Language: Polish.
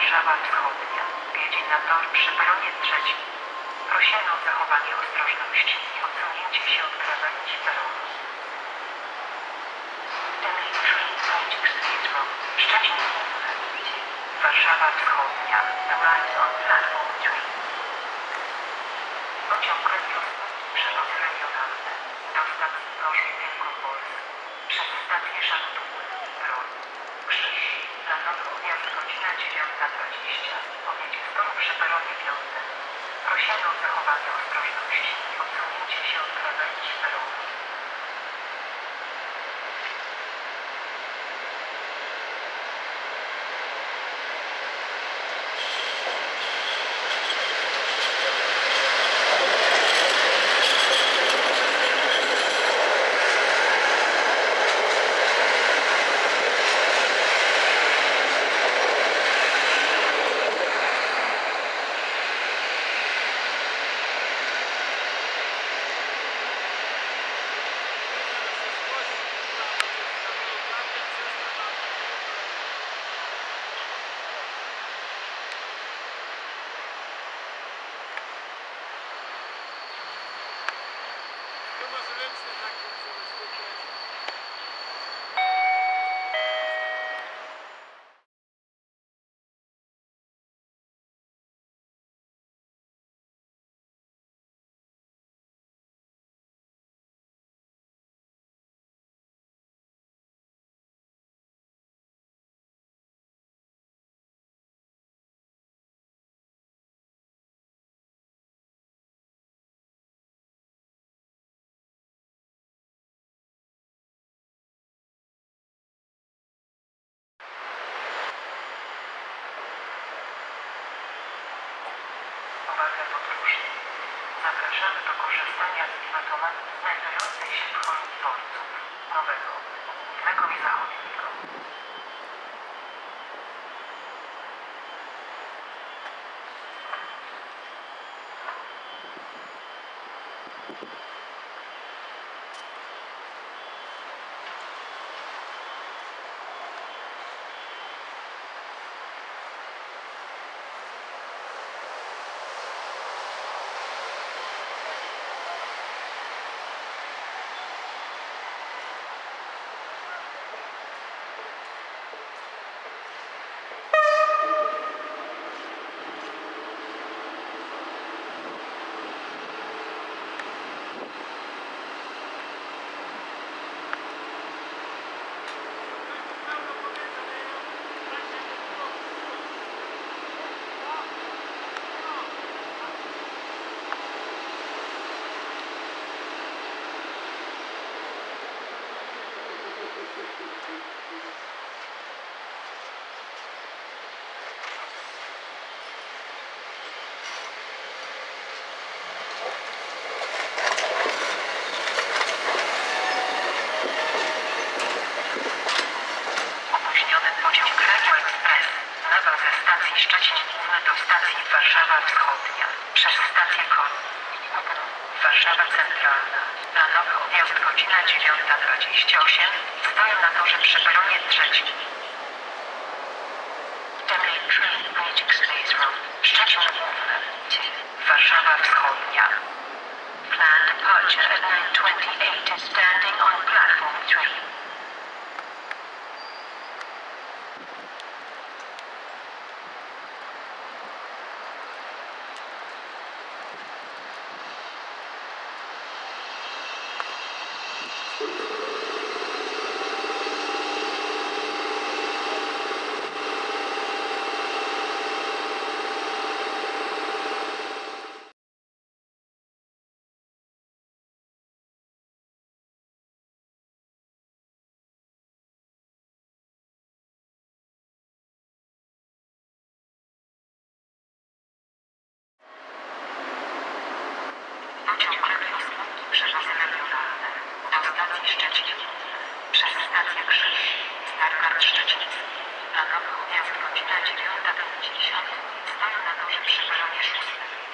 Warszawa Wschodnia. Wjedzie na tor przy peronie 3. Prosimy o zachowanie ostrożności i odsunięcie się od krawędzi peronu. Szczecin Główny. Warszawa Wschodnia. Arrive on platform 3. Pociąg regionalny, przewoz regionalny. Do stacji Gorzów Wielkopolski. Przez stację Szantuły. Peron. Krzyż. Planowy odjazd godzina 9:20. Pojedzie z toru przy peronie 5. Prosimy o zachowanie ostrożności i odsunięcie się od krawędzi peronu. Uwaga podróżni. Zapraszamy do korzystania z klimatomatu znajdującej się w holu dworców Nowego, Głównego i Zachodniego. Szczecin Główny do stacji Warszawa Wschodnia, przez stację Konin. Warszawa Centralna. Planowy odjazd godzina 9:28. Stoją na torze przy peronie 3. Szczecin Główny. Warszawa Wschodnia. Planned departure at 9:28 is standing on platform 3. Szczecin przez stację Krzyż, Stargard Szczeciński. Planowy odjazd godzina 9:50. Stoją na torze przy peronie 6.